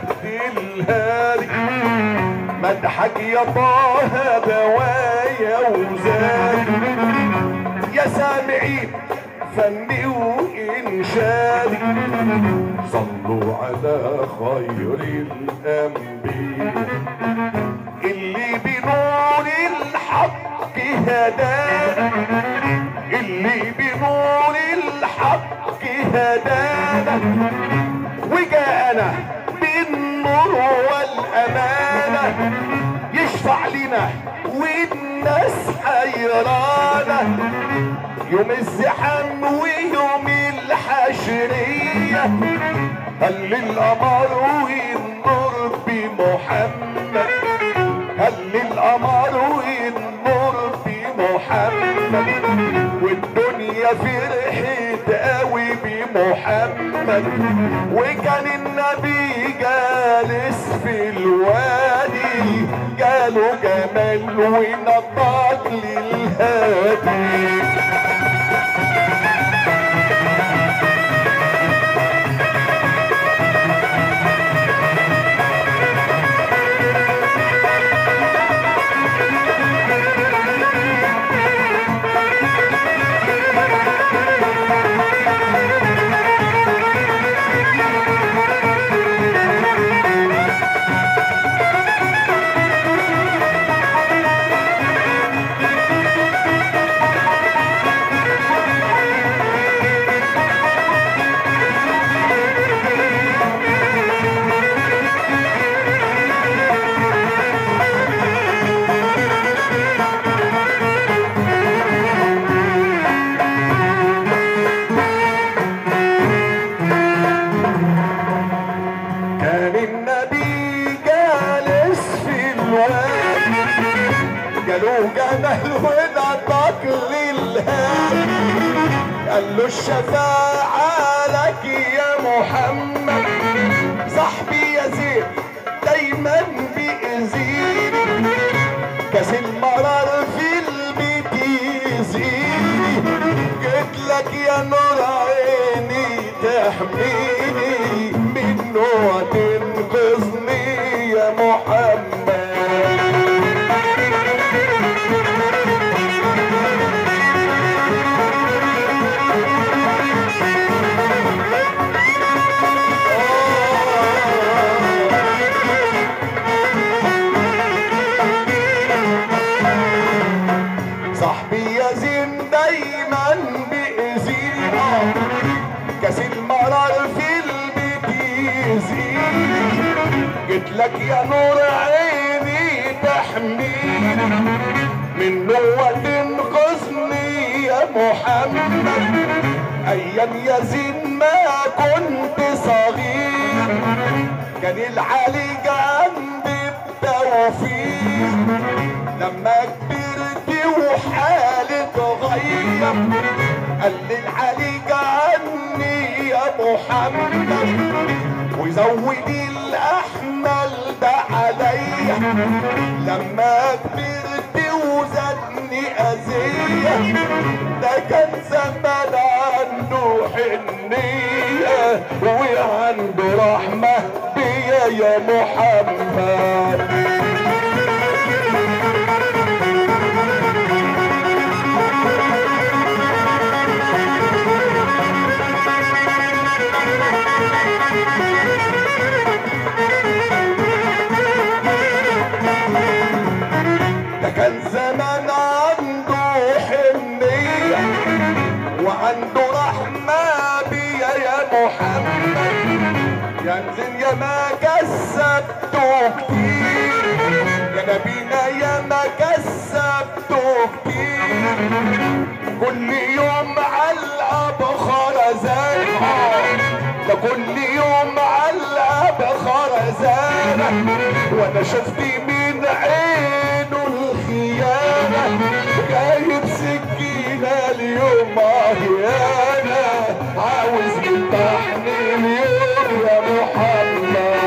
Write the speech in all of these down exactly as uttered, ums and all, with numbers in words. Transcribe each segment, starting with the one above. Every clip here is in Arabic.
الهادي مدحك يا طه بوايا وزادي يا سامعين فني وإنشادي صلوا على خير الأنبياء اللي بنور الحق هدانا اللي بنور الحق هدانا وجاءنا بالنور والأمانة يشفع لنا والناس حيرانا يوم الزحام ويوم الحشرية هل القمر والنور بمحمد هل القمر والنور بمحمد والدنيا فرحت قوي بمحمد وكان النبي جالس في الوادي جاله جمال ونطاق للهادي جمال ونطاق للهادي قال له الشفاعة لك يا محمد صاحبي يا زين دايما بيأذيني كاس المرار في البيت يزيني جيت لك يا نور عيني تحميني منه وتنقذني يا محمد كاس المرار في البيت يزيد جيت لك يا نور عيني تحميني منه وتنقذني يا محمد ايام يزين ما كنت صغير كان العلي جنبي بتوفيق لما كبرت وحالي اتغير قال لي العلي عني يا محمد وزود الاحمل ده عليا لما كبرت وزادني اذيه ده كان زمان عنده حنيه وعنده رحمه بيا يا محمد كان زمان عنده حنية وعنده رحمة بيا يا محمد ينزل يا ما كسبته كتير يا نبينا يا ما كسبته كتير كل يوم علقة بخرزان ده كل يوم علقة بخرزان وانا شفت من عينه الخيانة جايب سكينة اليوم عيانة عاوز يفتحني اليوم يا محمد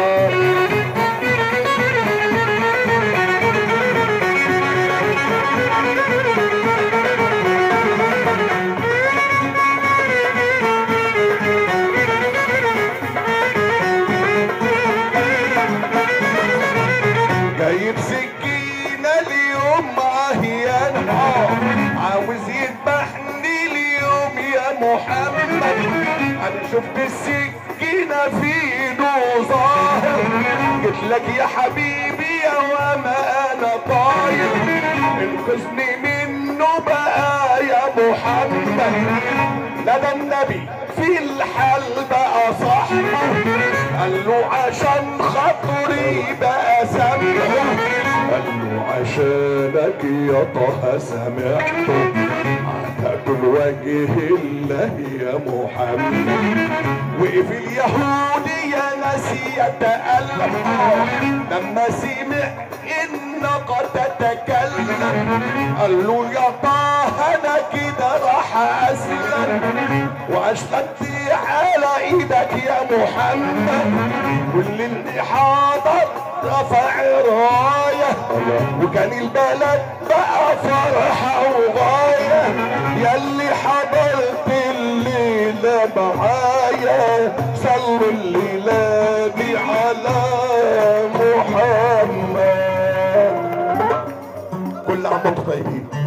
شفت السكينة في ايده ظاهر، جيت لك يا حبيبي يا وما انا طاير، انقذني منه بقى يا محمد. لا ده النبي في الحال بقى صاحبه، قال له عشان خاطري بقى سامحه، قال له عشانك يا طه سامحته، هتاكل وجه الله يا محمد. وقف اليهودي يا ناس يتألم لما سمع الناقة تتكلم، قال له يا طه انا كده راح اسلم، واشهدت على ايدك يا محمد. واللي حاضر رفع رايه، وكان البلد بقى فرحه وغايه، ياللي حضرت الليله معايا صلوا الليله دي على محمد. كل عام وانتم طيبين.